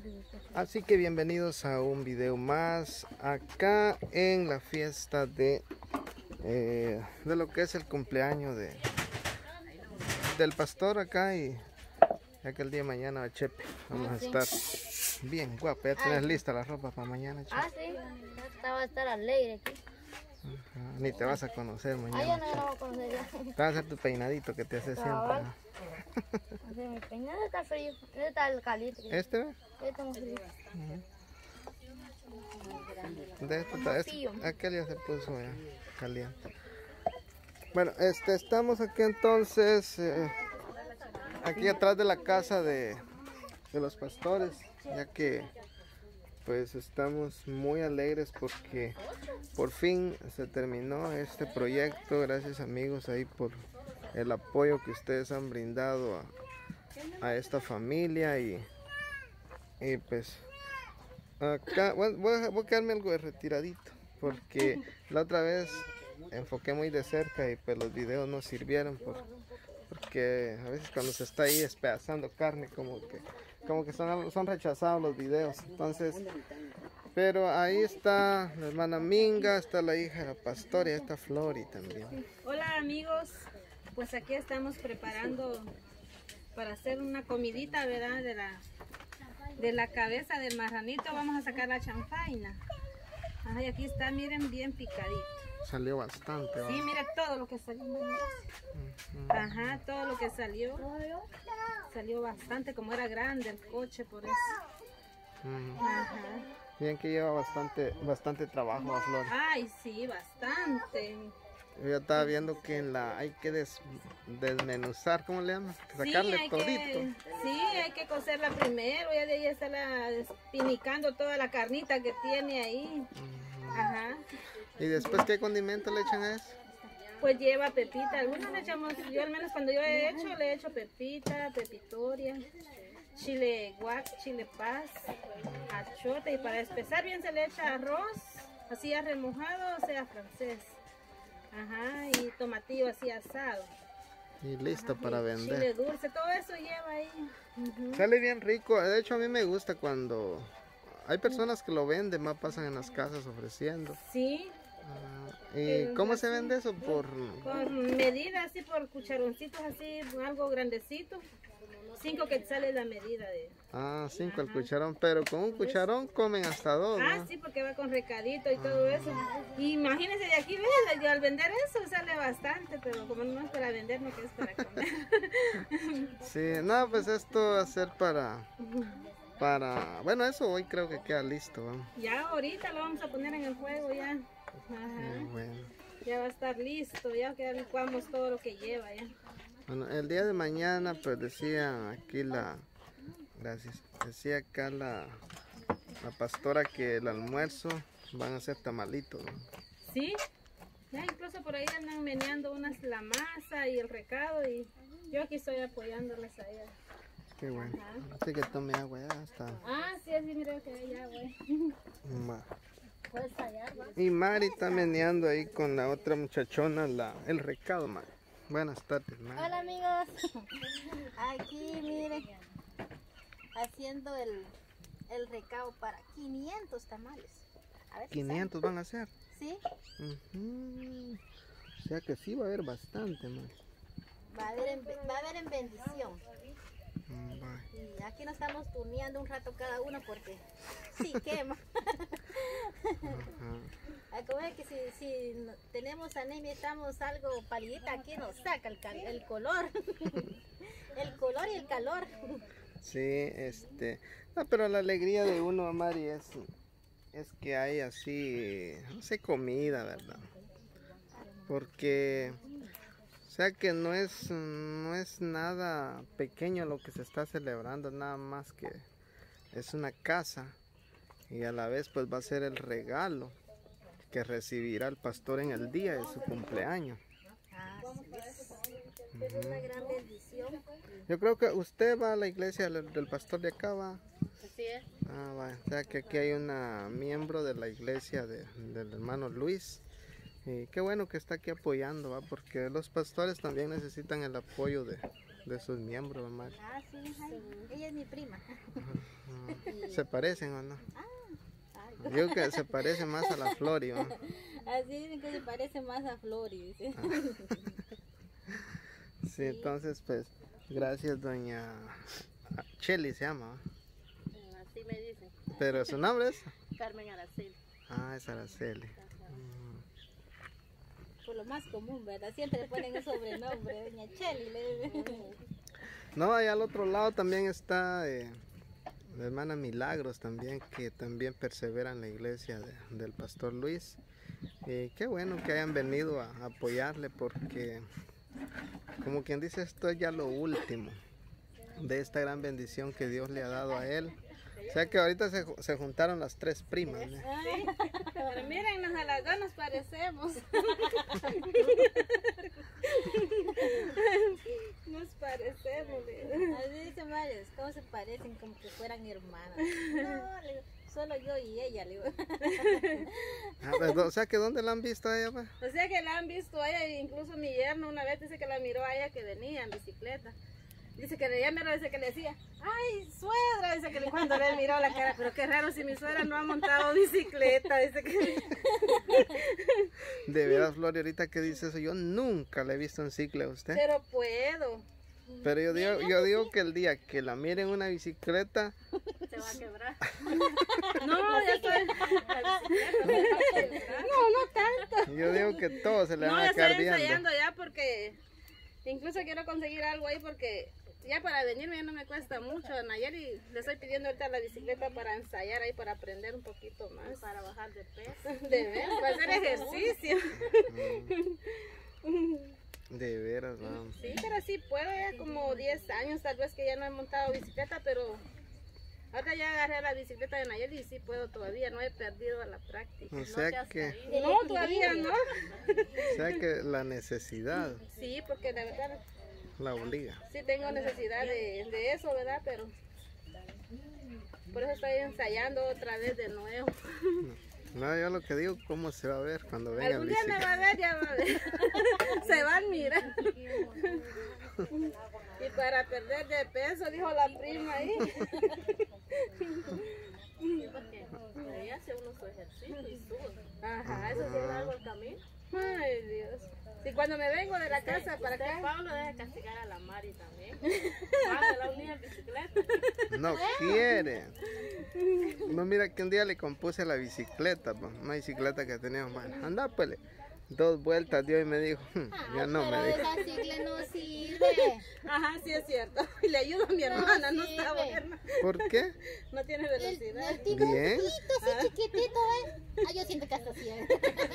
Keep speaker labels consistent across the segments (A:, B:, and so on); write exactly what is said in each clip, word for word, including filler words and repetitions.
A: Así que bienvenidos a un video más acá en la fiesta de eh, de lo que es el cumpleaños de del pastor acá, y ya que el día de mañana a Chepe vamos a estar bien guapa. Ya tienes lista la ropa para mañana, Chepe.
B: Ah, sí, ya va a estar alegre aquí.
A: Ajá, ni te vas a conocer mañana.
B: Ah, ya no me voy a conocer ya.
A: Te vas a hacer tu peinadito que te hace siempre, ¿no?
B: Así, mi peinado está frío. Este está el caliente.
A: ¿Este ve?
B: Este está muy frío.
A: De esto está, este, aquel ya se puso ya caliente. Bueno, este, estamos aquí entonces, eh, aquí atrás de la casa de, de los pastores, ya que pues estamos muy alegres porque por fin se terminó este proyecto. Gracias, amigos, ahí por el apoyo que ustedes han brindado a, a esta familia, y, y pues acá bueno, voy, a, voy a quedarme algo de retiradito porque la otra vez enfoqué muy de cerca y pues los videos no sirvieron por, porque a veces cuando se está ahí despedazando carne como que como que son, son rechazados los videos. Entonces, pero ahí está la hermana Minga, está la hija de la pastora y está Flori también.
C: Hola, amigos, pues aquí estamos preparando para hacer una comidita, ¿verdad? De la, de la cabeza del marranito vamos a sacar la chanfaina. Ajá, y aquí está, miren, bien picadito.
A: Salió bastante, ¿va?
C: Sí, mire todo lo que salió. Uh-huh. Ajá, todo lo que salió. Salió bastante, como era grande el coche, por eso.
A: Uh-huh.
C: Ajá.
A: Bien que lleva bastante, bastante trabajo, Flor.
C: Ay, sí, bastante.
A: Yo ya estaba viendo que en la hay que des, desmenuzar, ¿cómo le llaman? Sacarle
C: sí,
A: todito.
C: Que, sí, hay que cocerla primero, ya de ahí estarla despinicando toda la carnita que tiene ahí. Uh-huh. Ajá.
A: ¿Y después qué condimento le echan a eso?
C: Pues lleva pepita, algunos le echamos, yo al menos cuando yo he hecho, le he hecho pepita, pepitoria, chile guac, chile paz, achota, y para espesar bien se le echa arroz, así ya remojado, o sea francés. Ajá, y tomatillo así asado.
A: Y listo. Ajá, para
C: y
A: vender.
C: Chile dulce, todo eso lleva ahí. Uh-huh.
A: Sale bien rico. De hecho, a mí me gusta cuando hay personas que lo venden, más pasan en las casas ofreciendo.
C: Sí.
A: Uh, ¿Y cómo así se vende eso? Por,
C: por medida, así por cucharoncitos, así, algo grandecito. Cinco quetzales la medida de...
A: Ah, cinco al cucharón, pero con un cucharón comen hasta dos,
C: Ah,
A: ¿no?
C: sí, porque va con recadito y ah. todo eso. Y imagínense de aquí, ¿ves? Yo al vender eso sale bastante, pero como no es para vender, no que es para comer.
A: Sí, no, pues esto va a ser para... para... Bueno, eso hoy creo que queda listo, ¿no?
C: Ya ahorita lo vamos a poner en el fuego ya. Ajá.
A: Bueno.
C: Ya va a estar listo, ya que licuamos todo lo que lleva ya.
A: Bueno, el día de mañana, pues decía aquí la, gracias, decía acá la, la pastora que el almuerzo van a ser tamalitos, ¿no?
C: Sí, ya incluso por ahí andan meneando unas la masa y el recado, y yo aquí estoy apoyándoles a ellas.
A: Qué bueno. Ajá. Así que tome agua ya hasta.
C: Ah, sí, así mira que hay agua.
B: Puedes fallar, ¿va?
A: Y Mari está meneando ahí con la otra muchachona la, el recado, Mari. Buenas tardes, Mari.
B: Hola, amigos. Aquí, miren, haciendo el, el recado para quinientos tamales. A ver si
A: ¿quinientos
B: sale.
A: van a hacer?
B: Sí.
A: Uh-huh. O sea que sí va a haber bastante, Mari.
B: Va a haber en, va a haber en bendición.
A: Mm,
B: y aquí nos estamos turneando un rato cada uno porque sí quema. Uh-huh. Como es que si, si tenemos anemia, estamos algo palidita, aquí nos saca el, el color. El color y el calor.
A: Sí, este, no, pero la alegría de uno, Mari, es, es que hay así, no sé, comida, ¿verdad? Porque, o sea que no es, no es nada pequeño lo que se está celebrando, nada más que es una casa, y a la vez pues va a ser el regalo que recibirá el pastor en el día de su cumpleaños.
B: Ah, sí, es, es una gran bendición.
A: Yo creo que usted va a la iglesia del, del pastor de acá, ¿va?
B: Así es.
A: Ah, va. O sea que aquí hay una miembro de la iglesia de, del hermano Luis. Y qué bueno que está aquí apoyando, ¿va? Porque los pastores también necesitan el apoyo de, de sus miembros, ¿verdad?
B: Ah, sí, ay, ella es mi prima.
A: Uh-huh. ¿Se parecen o no?
B: Ah,
A: Yo creo que se parece más a la Flori, ¿no?
B: así dicen que se parece más a Flori, dice.
A: Sí, entonces pues, gracias doña Cheli se llama, ¿no?
B: Así me dicen.
A: Pero su nombre es...
B: Carmen Araceli.
A: Ah, es Araceli.
B: Por lo más común, ¿verdad? Siempre le ponen un sobrenombre, doña Cheli. Le...
A: No, allá al otro lado también está eh, la hermana Milagros también, que también persevera en la iglesia de, del pastor Luis. Y qué bueno que hayan venido a, a apoyarle, porque como quien dice, esto es ya lo último de esta gran bendición que Dios le ha dado a él. O sea que ahorita se, se juntaron las tres primas, ¿no?
C: Sí. Pero mírennos, a las dos nos parecemos. Nos parecemos.
B: Así dicen varios, ¿cómo se parecen? Como que fueran hermanas. No, le digo, solo yo y ella, le digo.
A: Ah, pues, o sea que ¿dónde la han visto a ella? Pues?
C: O sea que la han visto a ella, incluso mi yerno una vez dice que la miró a ella que venía en bicicleta. Dice que ella me dice que le decía, ay, suegra, dice que cuando le miró la cara, pero qué raro si mi suegra no ha montado bicicleta, dice que...
A: De veras, Flori, ahorita que dice eso, yo nunca le he visto en cicla a usted.
C: Pero puedo.
A: Pero yo digo, yo digo que el día que la mire en una bicicleta...
B: Se va a quebrar.
C: No, ya estoy... No, no tanto.
A: Yo digo que todo se le
C: No,
A: van
C: ya
A: a
C: estoy
A: quedar viendo.
C: ensayando ya porque... Incluso quiero conseguir algo ahí porque... Ya para venirme ya no me cuesta mucho. A Nayeli le estoy pidiendo ahorita la bicicleta para ensayar ahí, para aprender un poquito más.
B: Para bajar de peso.
C: De ver, para hacer ejercicio.
A: De veras, vamos.
C: Sí, pero sí puedo, ya como diez años tal vez que ya no he montado bicicleta, pero ahora ya agarré la bicicleta de Nayeli y sí puedo todavía, no he perdido la práctica.
A: O sea que,
C: No, todavía no.
A: o sea que la necesidad
C: Sí, porque la verdad
A: la obliga.
C: sí tengo necesidad de, de eso, ¿verdad? Pero por eso estoy ensayando otra vez de nuevo.
A: No, yo lo que digo, cómo se va a ver cuando venga en
C: Algún día me
A: bicicleta.
C: va a ver, ya va a ver. Se va a mirar. Y para perder de peso, dijo la prima ahí.
B: Ahí hace uno su ejercicio y sube.
C: Ajá, eso sí es largo el camino. Ay, Dios. Y cuando me vengo de la casa para acá.
B: Pablo deja castigar a la Mari también. Mándala un día en bicicleta.
A: No quiere. No, mira que un día le compuse la bicicleta, pues, una bicicleta que teníamos, bueno, anda pues, le- dos vueltas dio y me dijo, "Hmm, ya no", me dijo.
B: Esa sigla no sirve.
C: Ajá, sí es cierto. Y le ayudo a mi hermana, no está
B: sirve.
C: buena.
A: ¿Por qué?
C: No tiene
B: El,
C: velocidad.
B: el tigre
A: Bien.
B: chiquitito, así chiquitito, ¿eh? Ah, yo siento que hasta así, ¿eh?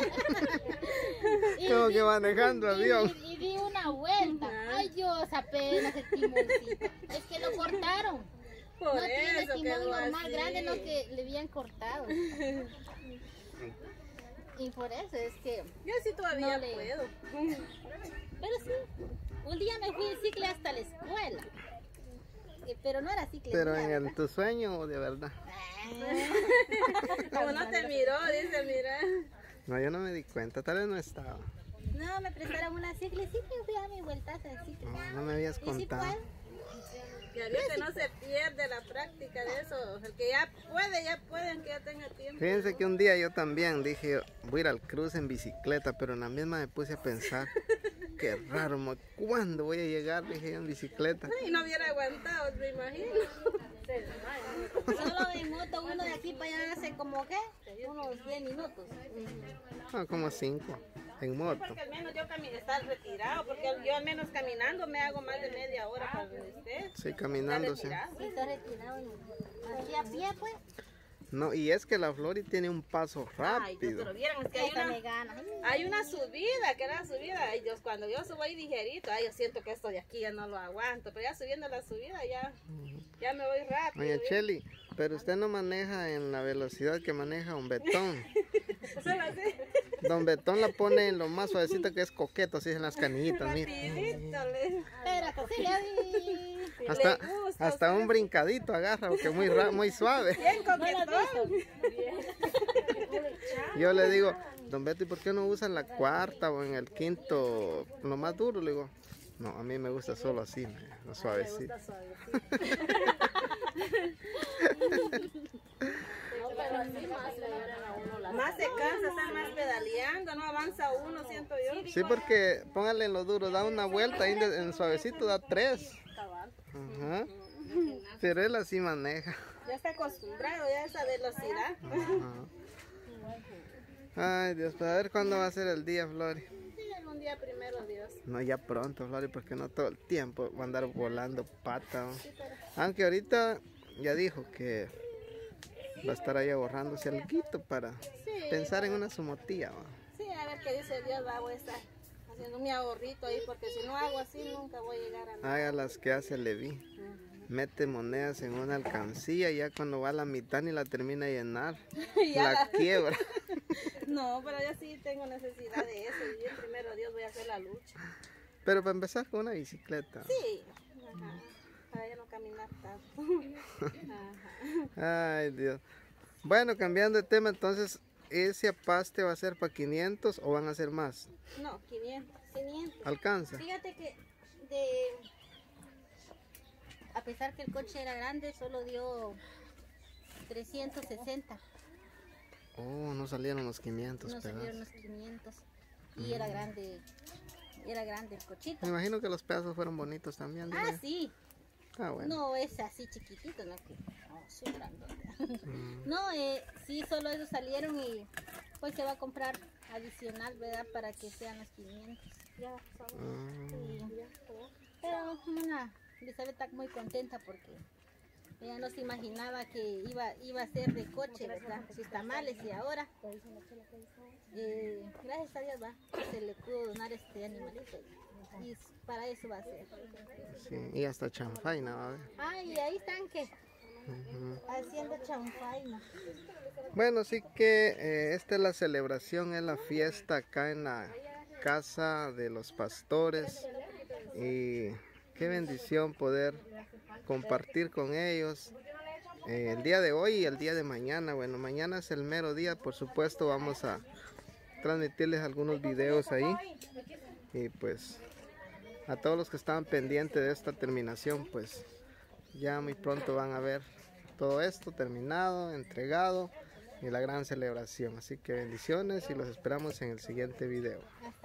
B: Y
A: Como
B: di-
A: que manejando avión.
B: Y, y di una vuelta. Ay, Dios, apenas el timoncito. Es que lo cortaron.
C: Por
B: No tiene
C: eso
B: timón
C: quedó
B: normal
C: así.
B: grande, no que le habían cortado. Y por eso es que...
C: Yo sí todavía
B: No le-
C: puedo.
B: Pero sí, un día me fui en cicle hasta la escuela. Eh, Pero no era cicle.
A: Pero
B: mía,
A: en
B: ¿verdad?
A: el, tu sueño o de verdad.
C: Como no te miró, dice, mira.
A: No, yo no me di cuenta, tal vez no estaba.
B: No, me prestaron una cicle, sí que fui a mi vueltaza en cicle.
A: No, no me habías
B: Y sí
A: contado.
B: puedo.
C: Que ahorita no se pierde la práctica de eso. El que ya puede, ya puede, aunque ya tenga tiempo.
A: Fíjense que un día yo también dije, voy a ir al cruce en bicicleta, pero en la misma me puse a pensar, qué raro, mo, ¿cuándo voy a llegar? Dije yo en bicicleta.
C: Y no hubiera aguantado, me imagino.
B: Solo en moto uno de aquí para allá hace como que unos diez minutos.
A: No, como cinco, en moto.
C: Porque al menos yo cami- estar retirado, porque yo al menos caminando me hago más de media hora para donde esté.
A: Sí, caminando, sí.
C: Retirado.
B: Sí, está retirado. Aquí a pie, pues.
A: No, y es que la Flori tiene un paso
C: Ay, no,
A: rápido.
C: pero vieron, es que hay
B: Esa me
C: una,
B: gana.
C: hay una subida, que era la subida. Ay, Dios, cuando yo subo ahí ligerito, ay, yo siento que esto de aquí ya no lo aguanto. Pero ya subiendo la subida, ya, ya me voy rápido.
A: Doña Cheli, pero usted no maneja en la velocidad que maneja un Betón.
C: Solo así,
A: Don Betón la pone en lo más suavecito que es coqueto, así en las canillitas, mira.
C: rapidito. Le,
B: Pero hasta se le di.
A: Hasta,
C: le gusta,
A: hasta
C: o sea,
A: un brincadito agarra, porque es muy, ra- muy suave.
C: bien
B: No lo has
C: coquetón.
B: visto.
A: Yo le digo, don Beto, ¿y por qué no usan la cuarta o en el quinto, lo más duro? Le digo, no, a mí me gusta solo así, me- lo suavecito.
C: Está suavecito. ahorita no avanza uno, siento yo.
A: Sí, porque póngale en lo duro, da una vuelta ahí en, en suavecito, da tres. Ajá. Pero él así maneja.
C: Ya está acostumbrado ya a esa velocidad.
A: Ajá. Ay, Dios, pues a ver cuándo va a ser el día, Flori.
C: Sí, algún día primero, Dios.
A: No, ya pronto, Flori, porque no todo el tiempo va a andar volando pata. ¿No? Aunque ahorita ya dijo que va a estar ahí ahorrándose alguito para
C: Sí,
A: pensar en una sumotía. ¿Va?
C: Sí, a ver qué dice Dios, va, voy a estar haciendo mi ahorrito ahí, porque si no hago así nunca voy a llegar a nada.
A: Haga las que hace Levi. Mete monedas en una alcancía y ya cuando va a la mitad ni la termina de llenar.
C: Ya
A: la
C: la-
A: quiebra.
C: No, pero yo sí tengo necesidad de eso y yo primero Dios voy a hacer la lucha.
A: Pero para empezar con una bicicleta.
C: Sí, ajá, para ya no caminar tanto. Ajá.
A: Ay, Dios. Bueno, cambiando de tema, entonces, ¿ese apaste va a ser para quinientos o van a ser más?
C: No, quinientos.
B: quinientos.
A: ¿Alcanza?
B: Fíjate que de a pesar que el coche era grande, solo dio trescientos sesenta.
A: Oh, no salieron los quinientos
B: No salieron
A: pedazos.
B: los quinientos. Y era grande, era grande el cochito.
A: Me imagino que los pedazos fueron bonitos también.
B: Ah,
A: dile.
B: sí.
A: Ah, bueno.
B: No es así chiquitito, no que no, sí, grandote.
A: Mm.
B: No, eh, sí, solo esos salieron y pues se va a comprar adicional, ¿verdad? Para que sean los quinientos. Ya,
A: Ah,
B: sí. Pero una, Elizabeth está muy contenta porque ella no se imaginaba que iba, iba a ser de coche, ¿verdad? Sus tamales y ahora, eh, gracias a Dios, va, se le pudo donar este animalito y para eso va a ser.
A: sí, y hasta chanfaina va a ver.
B: Ay, ahí están que
A: Ujú.
B: haciendo chanfaina.
A: Bueno, sí que eh, esta es la celebración, es la fiesta acá en la casa de los pastores y qué bendición poder compartir con ellos eh, el día de hoy y el día de mañana. Bueno, mañana es el mero día, por supuesto vamos a transmitirles algunos videos ahí y pues a todos los que estaban pendientes de esta terminación, pues ya muy pronto van a ver todo esto terminado, entregado y la gran celebración. Así que bendiciones y los esperamos en el siguiente video.